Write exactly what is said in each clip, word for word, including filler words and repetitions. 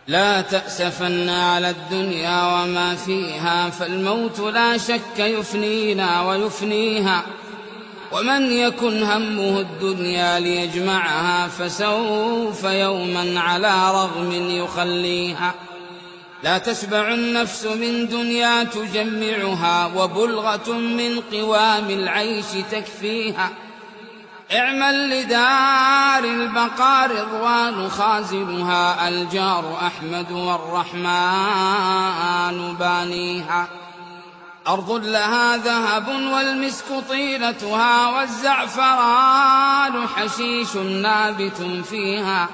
لا تأسفن على الدنيا وما فيها، فالموت لا شك يفنينا ويفنيها. ومن يكن همه الدنيا ليجمعها، فسوف يوما على رغم يخليها. لا تشبع النفس من دنيا تجمعها، وبلغة من قوام العيش تكفيها. اعمل لدار البقاء رضوان خازنها، الجار أحمد والرحمن بانيها. أرض لها ذهب والمسك طيلتها، والزعفران حشيش نابت فيها.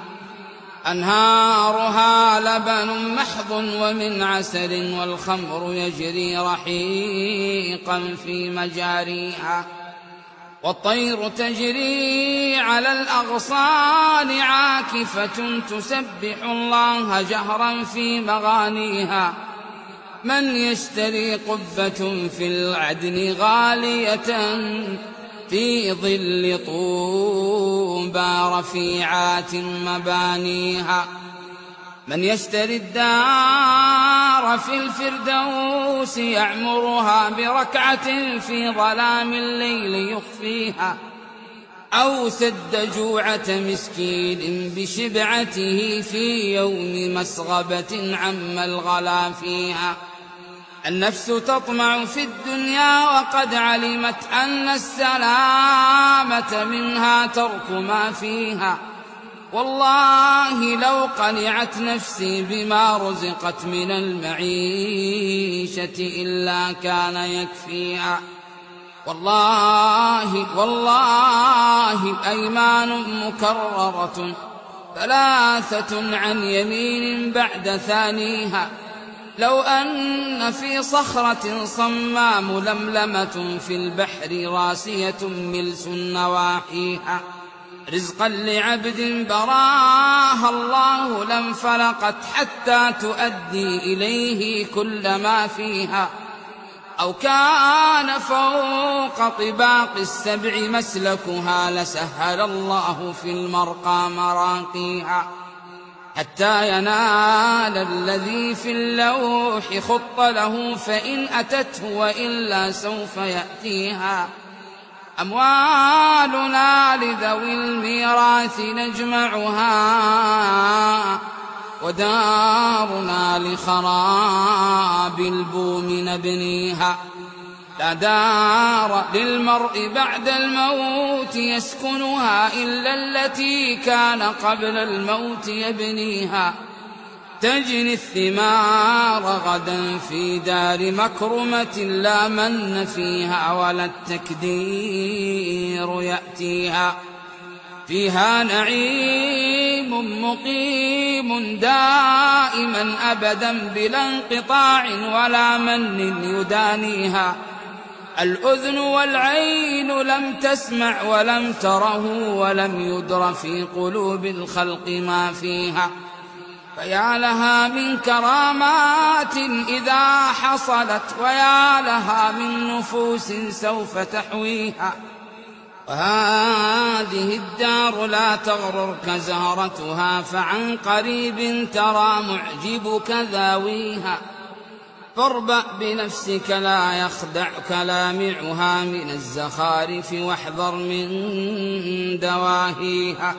أنهارها لبن محض ومن عسل، والخمر يجري رحيقا في مجاريها. والطير تجري على الأغصان عاكفة، تسبح الله جهرا في مغانيها. من يشتري قبة في العدن غالية، في ظل طوبى رفيعات مبانيها. من يشتري الدار في الفردوس، يعمرها بركعة في ظلام الليل يخفيها. أو سد جوعة مسكين بشبعته، في يوم مسغبة عم الغلا فيها. النفس تطمع في الدنيا وقد علمت أن السلامة منها ترك ما فيها. والله لو قنعت نفسي بما رزقت من المعيشة إلا كان يكفيها. والله والله أيمان مكررة ثلاثة عن يمين بعد ثانيها. لو أن في صخرة صماء ململمة، في البحر راسية ملس نواحيها. رزقا لعبد براها الله لانفلقت، حتى تؤدي إليه كل ما فيها. أو كان فوق طباق السبع مسلكها، لسهل الله في المرقى مراقيها. حتى ينال الذي في اللوح خط له، فإن أتته وإلا سوف يأتيها. أموالنا لذوي الميراث نجمعها، ودارنا لخراب البوم نبنيها. لا دار للمرء بعد الموت يسكنها، إلا التي كان قبل الموت يبنيها. تجني الثمار غدا في دار مكرمة، لا من فيها ولا التكدير يأتيها. فيها نعيم مقيم دائما أبدا بلا انقطاع، ولا من يدانيها. الأذن والعين لم تسمع ولم تره، ولم يدر في قلوب الخلق ما فيها. فيا لها من كرامات إذا حصلت، ويا لها من نفوس سوف تحويها. وهذه الدار لا تغررك زهرتها، فعن قريب ترى معجبك ذاويها. فاربأ بنفسك لا يخدعك لامعها، من الزخارف واحذر من دواهيها.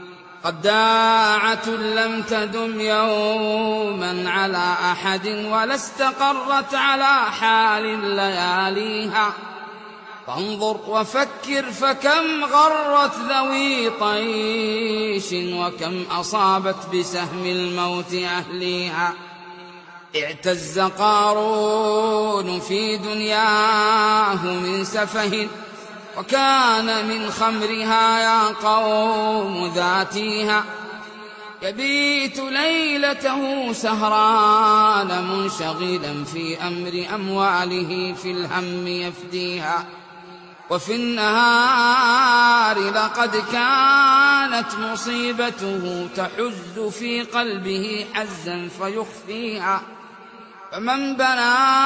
قداعة لم تدم يوما على أحد، ولا استقرت على حال لياليها. فانظر وفكر فكم غرت ذوي طيش، وكم أصابت بسهم الموت أهليها. اعتز قارون في دنياه من سفه، وكان من خمرها يا قوم ذاتيها. يبيت ليلته سهران منشغلا في أمر أمواله، في الهم يفديها. وفي النهار لقد كانت مصيبته تحز في قلبه حزا فيخفيها. فمن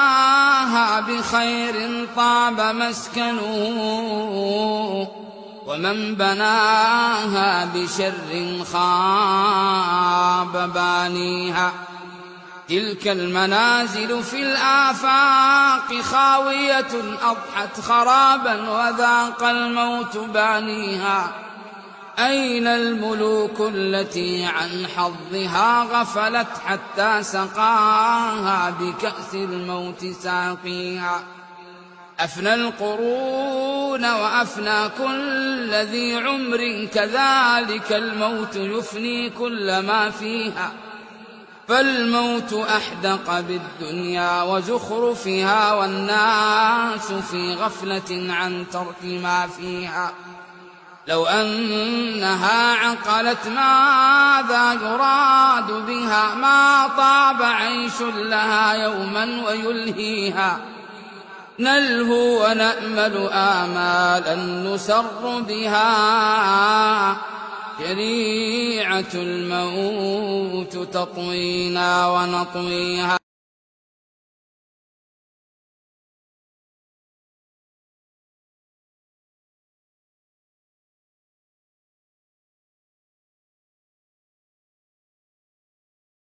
بناها بخير طاب مسكنه، ومن بناها بشر خاب بانيها. تلك المنازل في الآفاق خاوية أضحت خرابا وذاق الموت بانيها. أين الملوك التي عن حظها غفلت حتى سقاها بكأس الموت ساقيها. أفنى القرون وأفنى كل ذي عمر، كذلك الموت يفني كل ما فيها. فالموت أحدق بالدنيا وزخرفها، والناس في غفلة عن ترك ما فيها. لو أنها عقلت ماذا يراد بها، ما طاب عيش لها يوما ويلهيها. نلهو ونأمل آمالا نسر بها، شريعة الموت تطوينا ونطويها.